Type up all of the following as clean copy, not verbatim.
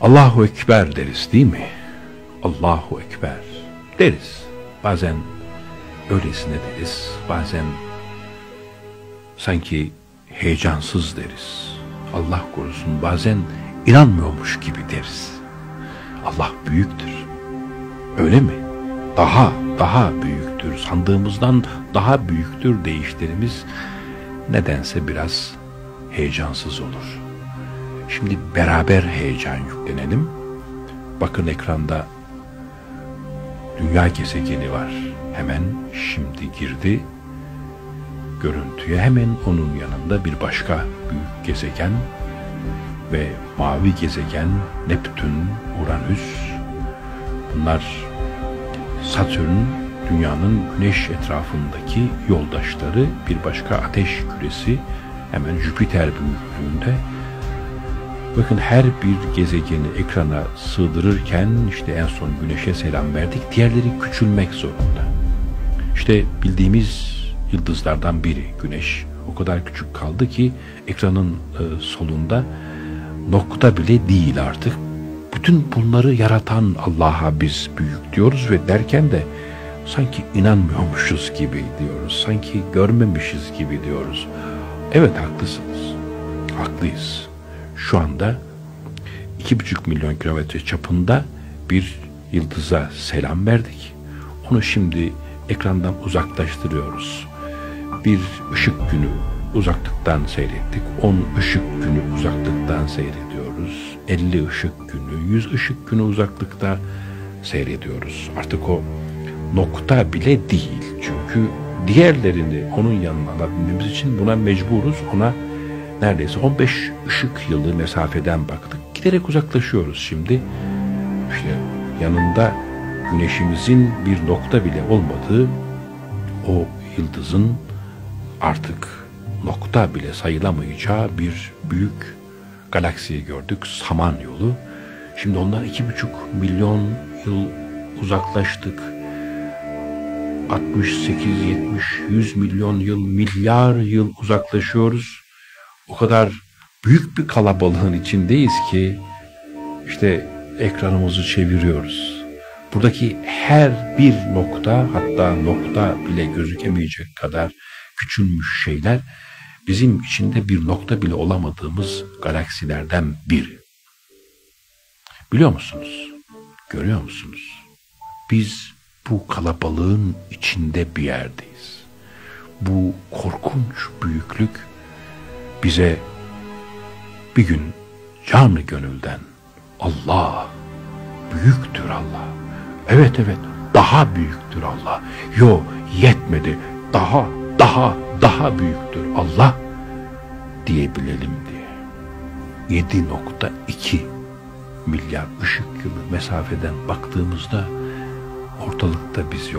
Allahu Ekber deriz değil mi? Allahu Ekber deriz. Bazen öylesine deriz, bazen sanki heyecansız deriz. Allah korusun, bazen inanmıyormuş gibi deriz. Allah büyüktür. Öyle mi? Daha büyüktür. Sandığımızdan daha büyüktür deyişlerimiz nedense biraz heyecansız olur. Şimdi beraber heyecan yüklenelim. Bakın ekranda dünya gezegeni var. Hemen şimdi girdi görüntüye. Hemen onun yanında bir başka büyük gezegen ve mavi gezegen Neptün, Uranüs. Bunlar Satürn, dünyanın güneş etrafındaki yoldaşları. Bir başka ateş küresi hemen Jüpiter büyüklüğünde. Bakın her bir gezegeni ekrana sığdırırken işte en son güneşe selam verdik. Diğerleri küçülmek zorunda. İşte bildiğimiz yıldızlardan biri güneş. O kadar küçük kaldı ki ekranın solunda nokta bile değil artık. Bütün bunları yaratan Allah'a biz büyük diyoruz ve derken de sanki inanmıyormuşuz gibi diyoruz. Sanki görmemişiz gibi diyoruz. Evet, haklısınız. Haklıyız. Şu anda 2,5 milyon kilometre çapında bir yıldıza selam verdik. Onu şimdi ekrandan uzaklaştırıyoruz. Bir ışık günü uzaklıktan seyrettik. 10 ışık günü uzaklıktan seyrediyoruz. 50 ışık günü, 100 ışık günü uzaklıkta seyrediyoruz. Artık o nokta bile değil. Çünkü diğerlerini onun yanına alabilmemiz için buna mecburuz. Ona neredeyse 15 ışık yılı mesafeden baktık. Giderek uzaklaşıyoruz şimdi. İşte yanında güneşimizin bir nokta bile olmadığı o yıldızın artık nokta bile sayılamayacağı bir büyük galaksiyi gördük. Samanyolu. Şimdi ondan 2,5 milyon yıl uzaklaştık. 68, 70, 100 milyon yıl, milyar yıl uzaklaşıyoruz. O kadar büyük bir kalabalığın içindeyiz ki işte ekranımızı çeviriyoruz. Buradaki her bir nokta, hatta nokta bile gözükemeyecek kadar küçülmüş şeyler bizim içinde bir nokta bile olamadığımız galaksilerden biri. Biliyor musunuz? Görüyor musunuz? Biz bu kalabalığın içinde bir yerdeyiz. Bu korkunç büyüklük bize bir gün canı gönülden Allah, büyüktür Allah. Evet, daha büyüktür Allah. Yo, yetmedi. Daha büyüktür Allah diyebilelim diye. 7,2 milyar ışık yılı mesafeden baktığımızda ortalıkta biz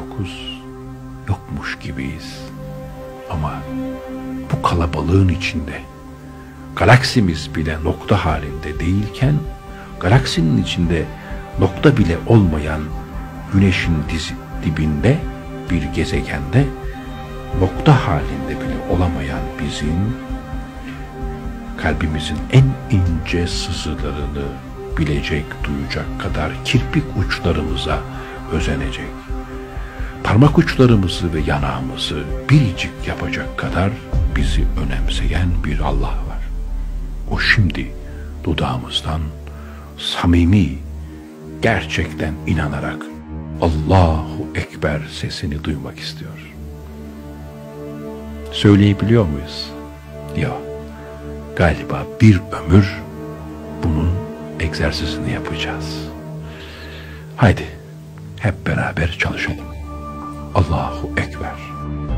yokmuş gibiyiz. Ama bu kalabalığın içinde galaksimiz bile nokta halinde değilken, galaksinin içinde nokta bile olmayan güneşin dibinde bir gezegende nokta halinde bile olamayan bizim kalbimizin en ince sızılarını bilecek, duyacak kadar kirpik uçlarımıza özenecek, parmak uçlarımızı ve yanağımızı biricik yapacak kadar bizi önemseyen bir Allah var. O şimdi dudağımızdan samimi, gerçekten inanarak Allahu Ekber sesini duymak istiyor. Söyleyebiliyor muyuz? Yok. Galiba bir ömür bunun egzersizini yapacağız. Haydi hep beraber çalışalım. Allahu Ekber.